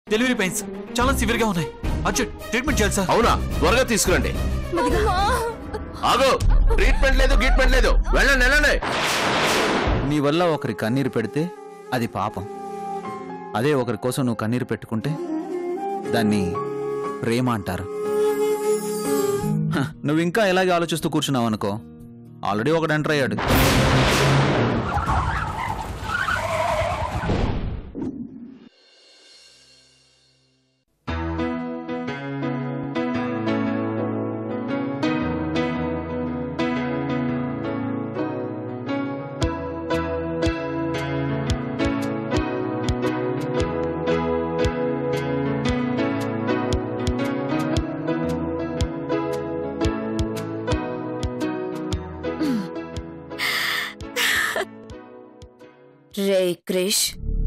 Delivery pains చాలా severe గా ఉన్నాయి. అర్జెంట్ ట్రీట్మెంట్ చేయాలి సార్. అవునా? త్వరగా తీసుకురండి. ఆగో, ట్రీట్మెంట్ లేదు, ట్రీట్మెంట్ లేదు, వెళ్ళండి వెళ్ళండి. నీ వల్ల ఒకరి కన్నీరు పెడితే అది పాపం. అదే ఒకరి కోసం నువ్వు కన్నీరు పెట్టుకుంటే దాన్ని ప్రేమ అంటారు. నువ్వు ఇంకా ఎలాగే ఆలోచిస్తూ కూర్చున్నావు అనుకో, ఆల్రెడీ ఒకడు ఎంటర్ అయ్యాడు. రే క్రిష్,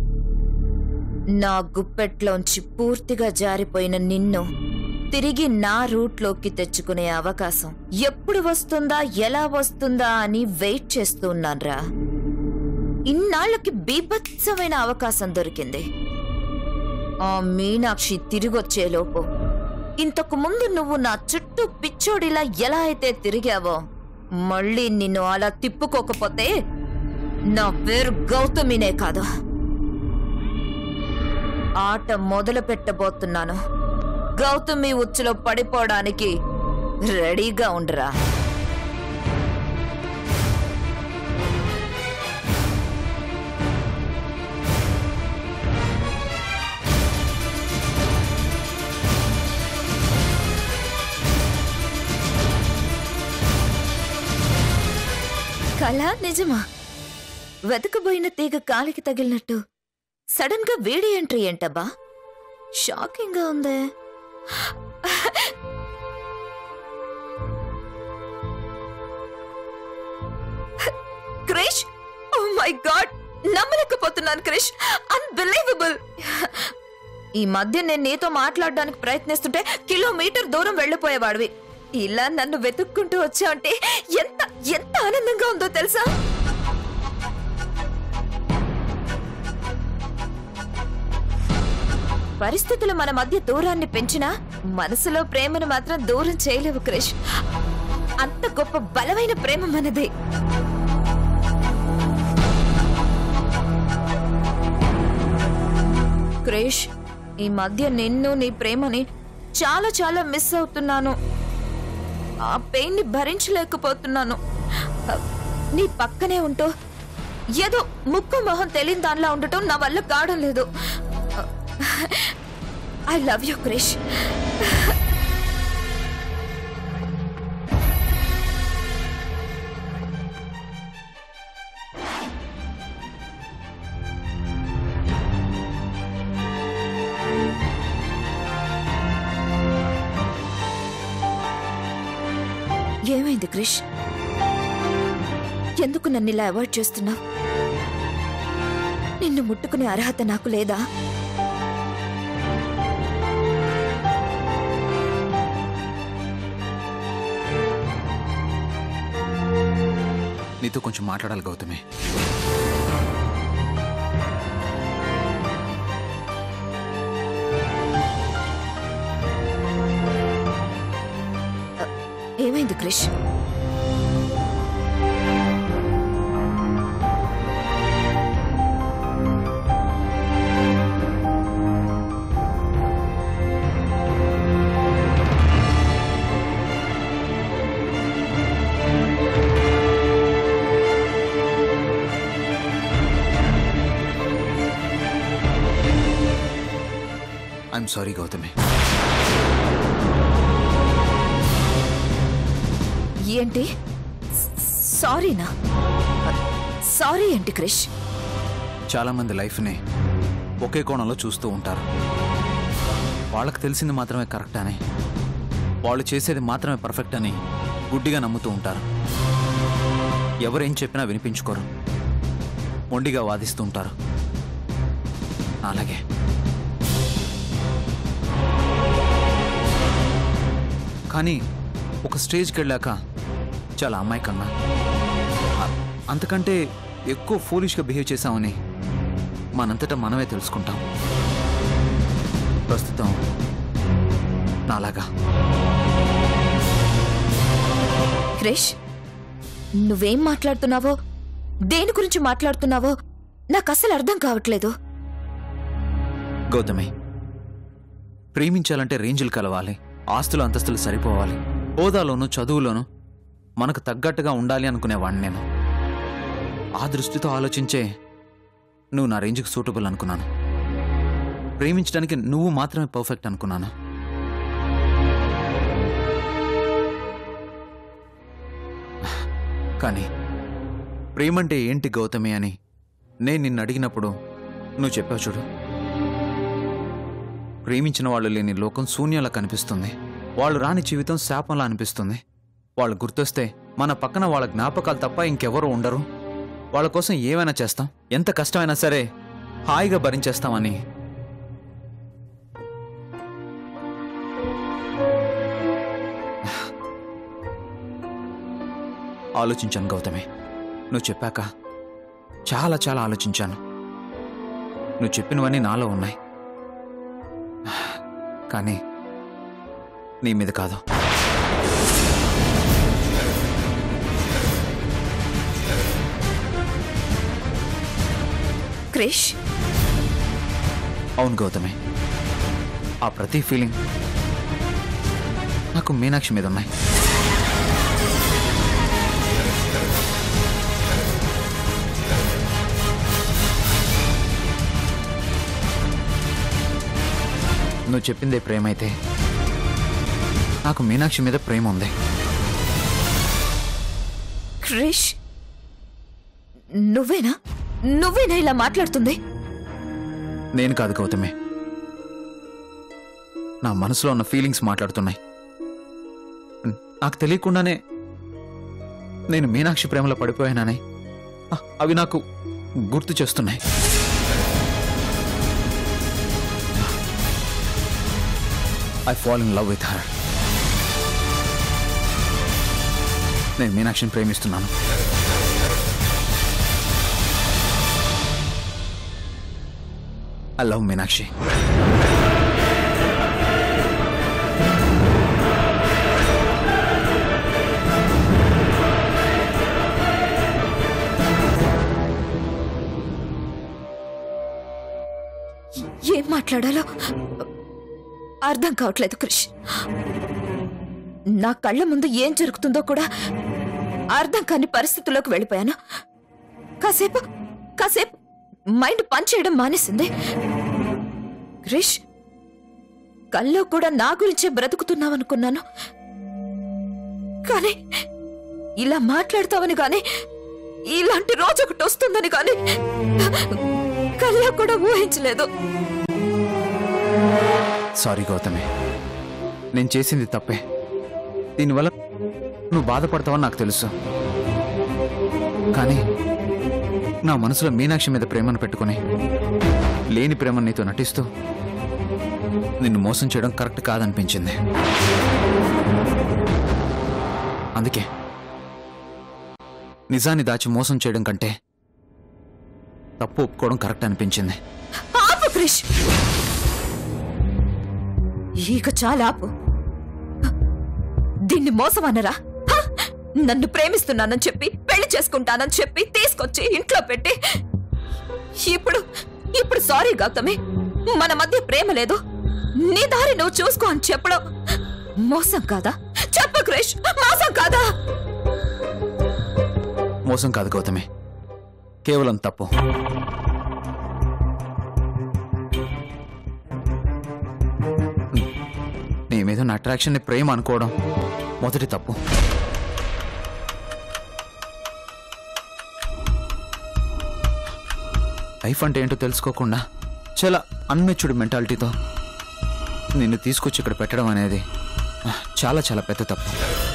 నా గుప్పెట్లోంచి పూర్తిగా జారిపోయిన నిన్ను తిరిగి నా రూట్లోకి తెచ్చుకునే అవకాశం ఎప్పుడు వస్తుందా, ఎలా వస్తుందా అని వెయిట్ చేస్తూ ఉన్నాన్రా. ఇన్నాళ్లకి బీభత్సమైన అవకాశం దొరికింది. ఆ మీనాక్షి తిరిగొచ్చేలోపు ఇంతకు ముందు నువ్వు నా చుట్టూ పిచ్చోడిలా ఎలా అయితే తిరిగావో, మళ్ళీ నిన్ను అలా తిప్పుకోకపోతే నా పేరు గౌతమినే కాదు. ఆట మొదలు పెట్టబోతున్నాను. గౌతమి ఉచ్చులో పడిపోవడానికి రెడీగా ఉండరా. కళ నిజమా? వెతకబోయిన తీగ కాలికి తగిలినట్టు సడన్ గా వేడి ఎంట్రీ ఏంటబ్బా? షాకింగ్ గా ఉందే. క్రిష్, ఓ మై గాడ్, నమ్మలేకపోతున్నాను క్రిష్. అన్బిలీవబుల్. ఈ మధ్య నేను నీతో మాట్లాడడానికి ప్రయత్నిస్తుంటే కిలోమీటర్ దూరం వెళ్లిపోయేవాడివి. ఇలా నన్ను వెతుక్కుంటూ వచ్చావంటే ఎంత ఎంత ఆనందంగా ఉందో తెలుసా? పరిస్థితులు మన మధ్య దూరాన్ని పెంచినా మనసులో ప్రేమను మాత్రం దూరం చేయలేవు క్రిష్. అంత గొప్ప బలమైన ప్రేమ మనది. క్రిష్, ఈ మధ్య నిన్ను, నీ ప్రేమని చాలా చాలా మిస్ అవుతున్నాను. ఆ పెయిన్ ని భరించలేకపోతున్నాను. నీ పక్కనే ఉంటూ ఏదో ముక్కు మొహం తెలియని దానిలా ఉండటం నా వల్ల కావడం లేదు. I love you, Krish. ఏమైంది క్రిష్? ఎందుకు నన్ను ఇలా అవాయిడ్ చేస్తున్నావు? నిన్ను ముట్టుకునే అర్హత నాకు లేదా? నీతో కొంచెం మాట్లాడాలి గౌతమి. ఏమైంది క్రిష్? I'm sorry Gautami. ఏంటి సారీనా? సారీ ఏంటి క్రిష్? చాలా మంది లైఫ్ని ఒకే కోణంలో చూస్తూ ఉంటారు. వాళ్ళకి తెలిసింది మాత్రమే కరెక్ట్ అని, వాళ్ళు చేసేది మాత్రమే పర్ఫెక్ట్ అని గుడ్డిగా నమ్ముతూ ఉంటారు. ఎవరేం చెప్పినా వినిపించుకోరు, మొండిగా వాదిస్తూ ఉంటారు. అలాగే కానీ ఒక స్టేజ్కి వెళ్ళాక చాలా అమాయకంగా, అంతకంటే ఎక్కువ ఫూలిష్గా బిహేవ్ చేశామని మనంతటా మనమే తెలుసుకుంటాం. ప్రస్తుతం నాలాగా. క్రిష్, నువ్వేం మాట్లాడుతున్నావో, దేని గురించి మాట్లాడుతున్నావో నాకు అసలు అర్థం కావట్లేదు. గౌతమి, ప్రేమించాలంటే రేంజులు కలవాలి, ఆస్తులు అంతస్తులు సరిపోవాలి, హోదాలోనూ చదువులోనూ మనకు తగ్గట్టుగా ఉండాలి అనుకునేవాడిని నేను. ఆ దృష్టితో ఆలోచించే నువ్వు నా రేంజ్కి సూటబుల్ అనుకున్నాను. ప్రేమించడానికి నువ్వు మాత్రమే పర్ఫెక్ట్ అనుకున్నాను. కానీ ప్రేమంటే ఏంటి గౌతమి అని నేను నిన్ను అడిగినప్పుడు నువ్వు చెప్పావు చూడు, ప్రేమించిన వాళ్ళు లేని లోకం శూన్యంలా కనిపిస్తుంది, వాళ్ళు రాని జీవితం శాపంలా అనిపిస్తుంది, వాళ్ళు గుర్తొస్తే మన పక్కన వాళ్ళ జ్ఞాపకాలు తప్ప ఇంకెవరూ ఉండరు, వాళ్ళ కోసం ఏమైనా చేస్తాం, ఎంత కష్టమైనా సరే హాయిగా భరించేస్తామని. ఆలోచించాను గౌతమి, నువ్వు చెప్పాక చాలా చాలా ఆలోచించాను. నువ్వు చెప్పినవన్నీ నాలో ఉన్నాయి, కానీ నీ మీద కాదు. క్రిష్, అవును గౌతమి, ఆ ప్రతి ఫీలింగ్ నాకు మీనాక్షి మీద ఉన్నాయి. నువ్వు చెప్పిందే ప్రేమ అయితే నాకు మీనాక్షి మీద ప్రేమ ఉంది. క్రిష్, నువ్వేనా ఇలా మాట్లాడుతుంది? నేను కాదు గౌతమి, నా మనసులో ఉన్న ఫీలింగ్స్ మాట్లాడుతున్నాయి. నాకు తెలియకుండానే నేను మీనాక్షి ప్రేమలో పడిపోయానని అవి నాకు గుర్తు చేస్తున్నాయి. I fall in love with her. నేను మీనాక్షిని ప్రేమిస్తున్నాను. I love Meenakshi. ఏం మాట్లాడాలో అర్థం కావట్లేదు క్రిష్. నా కళ్ళ ముందు ఏం జరుగుతుందో కూడా అర్థం కాని పరిస్థితుల్లోకి వెళ్ళిపోయాను. కాసేపు మైండ్ పనిచేయడం మానేసింది. క్రిష్, కల్లో కూడా నా గురించే బ్రతుకుతున్నావనుకున్నాను, కానీ ఇలా మాట్లాడతావని గాని, ఇలాంటి రోజు ఒకటి వస్తుందని గాని కల్లో కూడా ఊహించలేదు. సారీ గౌతమి, నేను చేసింది తప్పే. దీనివల్ల నువ్వు బాధపడతావని నాకు తెలుసు, కానీ నా మనసులో మీనాక్షి మీద ప్రేమను పెట్టుకుని లేని ప్రేమను నీతో నటిస్తూ నిన్ను మోసం చేయడం కరెక్ట్ కాదనిపించింది. అందుకే నిజాన్ని దాచి మోసం చేయడం కంటే తప్పు ఒప్పుకోవడం కరెక్ట్ అనిపించింది. ఆపు క్రిష్, ఇక చాలా ఆపు. దీన్ని మోసం అన్నరా? నన్ను ప్రేమిస్తున్నానని చెప్పి, పెళ్లి చేసుకుంటానని చెప్పి తీసుకొచ్చి ఇంట్లో పెట్టి ఇప్పుడు సారీ గౌతమి, మన మధ్య ప్రేమ లేదు, నీ దారి నువ్వు చూసుకో అని చెప్పడం మోసం కాదా? చెప్పు క్రిష్, మోసం కాదా? మోసం కాదు గౌతమి, కేవలం తప్పు. నీ మీద ఉన్న అట్రాక్షన్ ని ప్రేమ అనుకోవడం మొదటి తప్పు. లైఫ్ అంటే ఏంటో తెలుసుకోకుండా చాలా అన్మెచ్యూర్డ్ మెంటాలిటీతో నిన్ను తీసుకొచ్చి ఇక్కడ పెట్టడం అనేది చాలా చాలా పెద్ద తప్పు.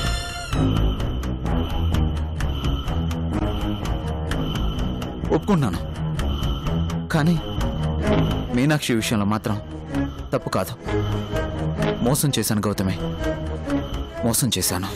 ఒప్పుకుంటున్నాను, కానీ మీనాక్షి విషయంలో మాత్రం తప్పు కాదు. మోసం చేశాను గౌతమి, మోసం చేశాను.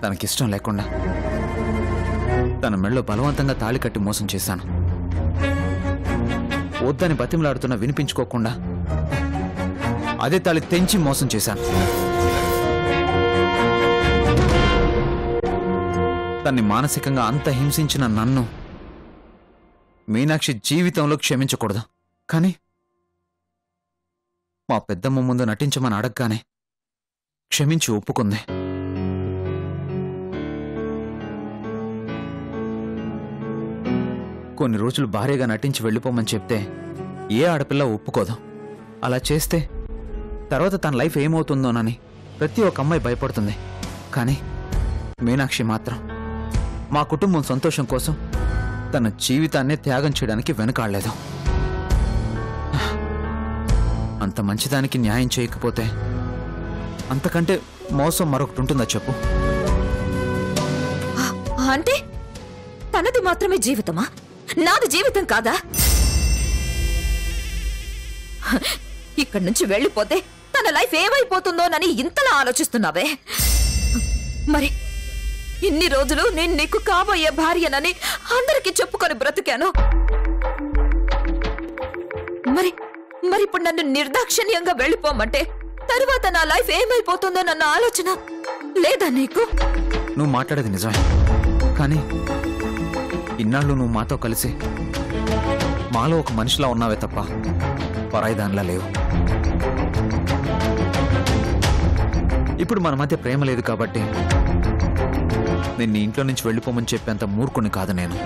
తనకిష్టం లేకుండా తన మెడలో బలవంతంగా తాళి కట్టి మోసం చేశాను. వద్దని బతిమలాడుతున్నా వినిపించుకోకుండా అదే తాళి తెంచి మోసం చేశాను. తన్ని మానసికంగా అంత హింసించిన నన్ను మీనాక్షి జీవితంలో క్షమించకూడదు. కానీ మా పెద్దమ్మ ముందు నటించమని అడగగానే క్షమించి ఒప్పుకుంది. కొన్ని రోజులు భార్యగా నటించి వెళ్ళిపోమని చెప్తే ఏ ఆడపిల్ల ఒప్పుకోదు. అలా చేస్తే తర్వాత తన లైఫ్ ఏమవుతుందోనని ప్రతి ఒక్క అమ్మాయి భయపడుతుంది. కానీ మీనాక్షి మాత్రం మా కుటుంబం సంతోషం కోసం తన జీవితాన్నే త్యాగం చేయడానికి వెనకాడలేదు. అంత మంచిదానికి న్యాయం చేయకపోతే అంతకంటే మోసం మరొకటి ఉంటుందా చెప్పు? అంటే తనది మాత్రమే జీవితమా, నాది జీవితం కాదా? ఇక్కడి నుంచి వెళ్ళిపోతే తన లైఫ్ ఏమైపోతుందోనని ఇంతలా ఆలోచిస్తున్నావే. మరి ఇన్ని రోజులు నేను నీకు కాబోయే భార్యనని అందరికీ చెప్పుకొని బ్రతికాను. మరి మరి ఇప్పుడు నన్ను నిర్దాక్షిణ్యంగా వెళ్ళిపోమంటే తరువాత నా లైఫ్ ఏమైపోతుందో నన్న ఆలోచన లేదా నీకు? నువ్వు మాట్లాడేది నిజమే, కానీ ఇన్నాళ్ళు నువ్వు మాతో కలిసి మాలో ఒక మనిషిలా ఉన్నావే తప్ప పరాయి దానిలా లేవు. ఇప్పుడు మన మధ్య ప్రేమ లేదు కాబట్టి నేను నీ ఇంట్లో నుంచి వెళ్ళిపోమని చెప్పేంత మూర్ఖుని కాదు నేను.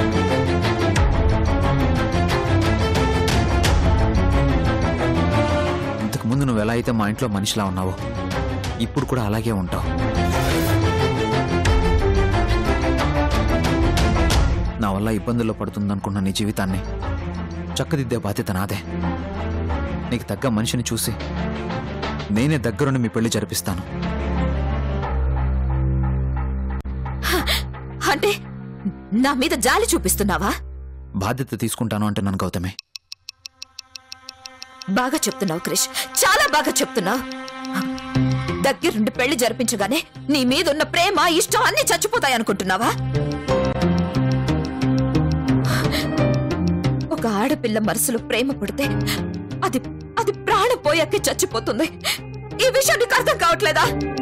ఇంతకుముందు నువ్వు ఎలా అయితే మా ఇంట్లో మనిషిలా ఉన్నావో ఇప్పుడు కూడా అలాగే ఉంటావు. నా వల్ల ఇబ్బందుల్లో పడుతుందనుకున్న నీ జీవితాన్ని చక్కదిద్దే బాధ్యత నాదే. నీకు తగ్గ మనిషిని చూసి నేనే దగ్గరుండి మీ పెళ్లి జరిపిస్తాను. అంటే నా మీద జాలి చూపిస్తున్నావా? బాధ్యత తీసుకుంటాను అంటున్నాను గౌతమి. బాగా చెప్తున్నావు క్రిష్, చాలా బాగా చెప్తున్నావు. దగ్గరుండి పెళ్లి జరిపించగానే నీ మీదున్న ప్రేమ ఇష్టం అన్ని చచ్చిపోతాయనుకుంటున్నావా? ఒక ఆడపిల్ల మనసులో ప్రేమ పుడితే అది అది ప్రాణం పోయాకే చచ్చిపోతుంది. ఈ విషయం నీకు అర్థం కావట్లేదా?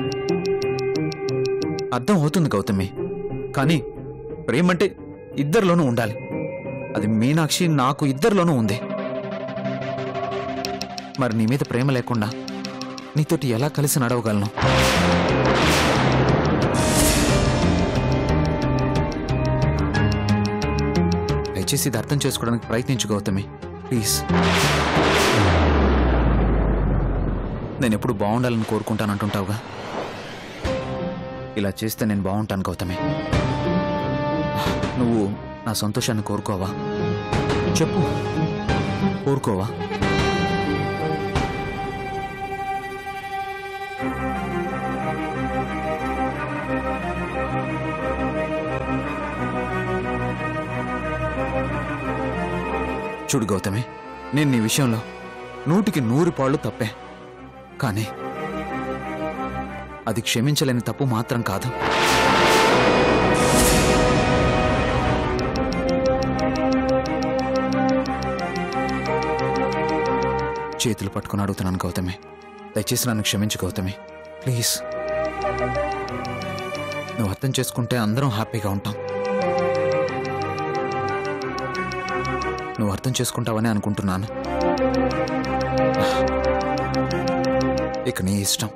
అర్థం అవుతుంది గౌతమి, కానీ ప్రేమంటే ఇద్దరిలోనూ ఉండాలి. అది మీనాక్షి నాకు ఇద్దరిలోనూ ఉంది. మరి నీ మీద ప్రేమ లేకుండా నీతోటి ఎలా కలిసి నడవగలను? దయచేసి ఇది అర్థం చేసుకోవడానికి ప్రయత్నించు గౌతమి, ప్లీజ్. నేను ఎప్పుడు బాగుండాలని కోరుకుంటానంటుంటావుగా, ఇలా చేస్తే నేను బాగుంటాను గౌతమి. నువ్వు నా సంతోషాన్ని కోరుకోవా? చెప్పు, కోరుకోవా? చూడు గౌతమి, నేను నీ విషయంలో 100కి 100 పాళ్ళు తప్పే, కానీ అది క్షమించలేని తప్పు మాత్రం కాదు. చేతులు పట్టుకుని అడుగుతున్నాను గౌతమి, దయచేసి నన్ను క్షమించు గౌతమి, ప్లీజ్. నువ్వు అర్థం చేసుకుంటే అందరం హ్యాపీగా ఉంటాం. నువ్వు అర్థం చేసుకుంటావని అనుకుంటున్నాను. ఇక నీ ఇష్టం.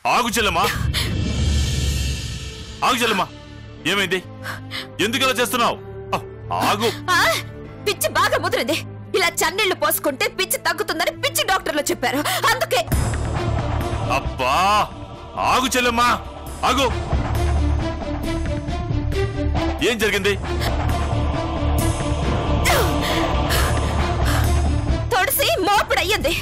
ఆగు చెల్లెమ్మా, ఆగు చెల్లెమ్మా. ఏమైంది? ఎందుకు ఇలా చేస్తున్నావు? ఆగు. పిచ్చి బాగా ముదిరింది. ఇలా చన్నీళ్లు పోసుకుంటే పిచ్చి తగ్గుతుందని పిచ్చి డాక్టర్లు చెప్పారు, అందుకే. అబ్బా ఆగు చెల్లెమ్మా, ఆగు. ఏం జరిగింది? తొడిసి మోపుడయ్యింది.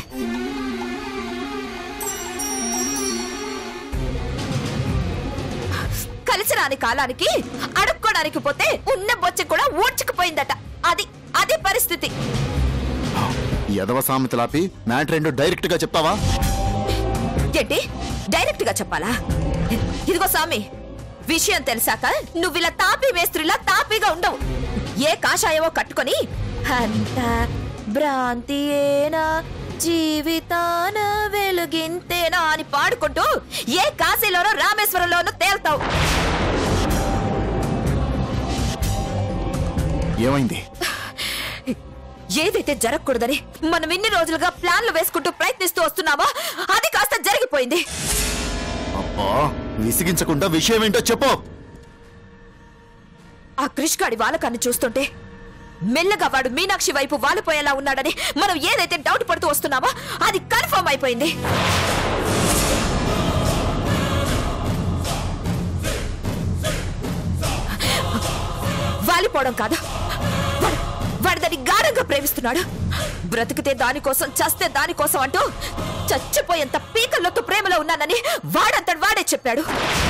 కలిసి రాని కాలానికి అడుక్కోడానికి పోతే ఉన్న బొచ్చ కూడా ఊడ్చుకుపోయిందట. అది పరిస్థితి. యదవ సామెతలాపి మ్యాటర్ ఏంటో డైరెక్ట్ గా చెప్తావా? ఏంటి డైరెక్ట్ గా చెప్పాలా? ఇదిగో స్వామి, విషయం తెలిసాక నువ్వు ఇలా తాపీ మేస్త్రిలా తాపీగా ఉండవు. ఏ కాషాయమో కట్టుకొని అంత భ్రాంతియేనా జీవితాన వెలుగింతేనా అని పాడుకుంటూ ఏ కాశీలోనో రామేశ్వరంలోనో తేల్తావు. ఏమైంది? ఏదైతే జరగకూడదని మనం ఇన్ని రోజులుగా ప్లాన్లు వేసుకుంటూ ప్రయత్నిస్తూ వస్తున్నామో అది కాస్త జరిగిపోయింది. అబ్బా విసిగించకుండా విషయం ఏంటో చెప్పు. ఆ క్రిష్గాడి వాలకాన్ని చూస్తుంటే మెల్లగా వాడు మీనాక్షి వైపు వాలిపోయేలా ఉన్నాడని మనం ఏదైతే డౌట్ పడుతూ వస్తున్నామో అది కన్ఫర్మ్ అయిపోయింది. వాలిపోవడం కాదు, వాడు దాన్ని గాఢంగా ప్రేమిస్తున్నాడు. బ్రతికితే దానికోసం, చస్తే దానికోసం అంటూ చచ్చిపోయేంత పీకల్లోతో ప్రేమలో ఉన్నానని వాడంతటి వాడే చెప్పాడు.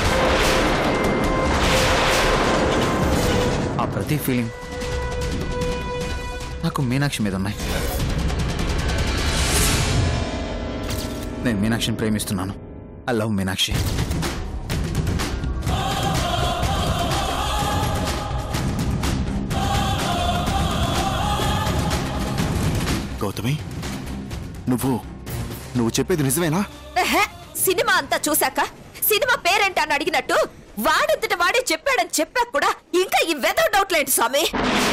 ఆ ప్రతి ఫీలింగ్ నాకు మీనాక్షి మీద ఉన్నాయి. నేను మీనాక్షిని ప్రేమిస్తున్నాను. I love Meenakshi. గౌతమి, నువ్వు చెప్పేది నిజమేనా? సినిమా అంతా చూశాక సినిమా పేరేంటి అని అడిగినట్టు వాడంతట వాడే చెప్పాడని చెప్పాక కూడా ఇంకా ఈ వెదర్ డౌట్లేంటి స్వామి?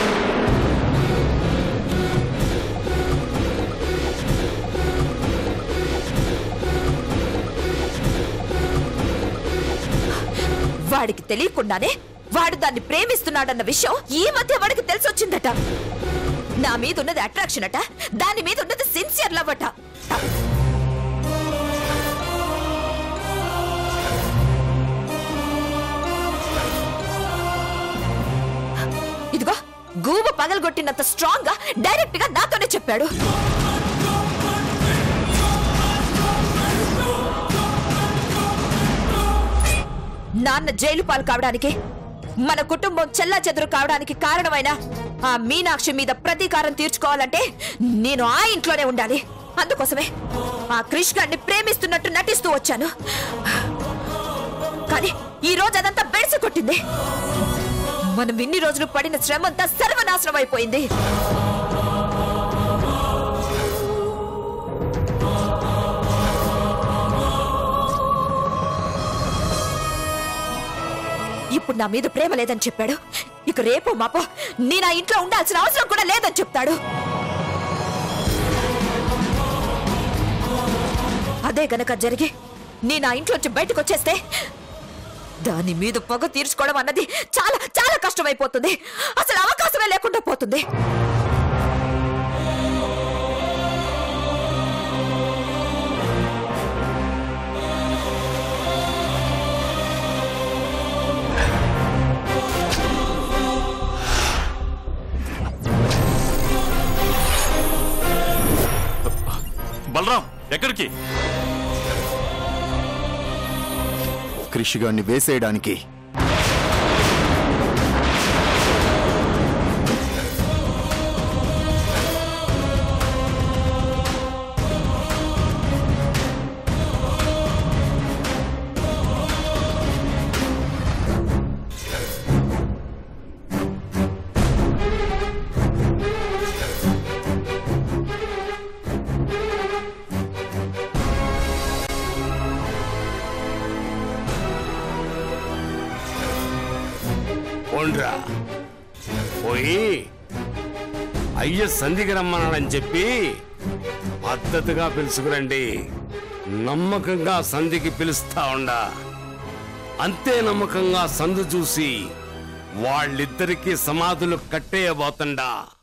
వాడికి తెలియకుండానే వాడు దాన్ని ప్రేమిస్తున్నాడన్న విషయం ఈ మధ్య వాడికి తెలిసొచ్చిందట. నా మీద ఉన్నది అట్రాక్షన్ అట, దాని మీద ఉన్నది సిన్సియర్ లవ్ అట. ఇదిగో గూబ పగలగొట్టినంత స్ట్రాంగ్ గా డైరెక్ట్ గా నాతోనే చెప్పాడు. నాన్న జైలు పాలు కావడానికి, మన కుటుంబం చెల్లాచెదురు కావడానికి కారణమైన ఆ మీనాక్షి మీద ప్రతీకారం తీర్చుకోవాలంటే నేను ఆ ఇంట్లోనే ఉండాలి. అందుకోసమే ఆ క్రిష్ గారిని ప్రేమిస్తున్నట్టు నటిస్తూ వచ్చాను. కానీ ఈ రోజు అదంతా బెడిసి కొట్టింది. మనం ఇన్ని రోజులు పడిన శ్రమంతా సర్వనాశనం అయిపోయింది. ఇప్పుడు నా మీద ప్రేమ లేదని చెప్పాడు. ఇక రేపో మాపో నేను ఆ ఇంట్లో ఉండాల్సిన అవసరం కూడా లేదని చెప్తాడు. అదే గనక జరిగి నేను ఆ ఇంట్లోంచి బయటకు వచ్చేస్తే దాని మీద పొగ తీర్చుకోవడం అన్నది చాలా చాలా కష్టమైపోతుంది. అసలు అవకాశమే లేకుండా పోతుంది. బలరాం ఎక్కడికి? క్రిష్ గారిని వేసేయడానికి. పోయి అయ్య సంధికి రమ్మన్నాడని చెప్పి పద్ధతిగా పిలుచుకురండి. నమ్మకంగా సంధికి పిలుస్తా ఉండా. అంతే నమ్మకంగా సందు చూసి వాళ్ళిద్దరికీ సమాధులు కట్టేయబోతుండా.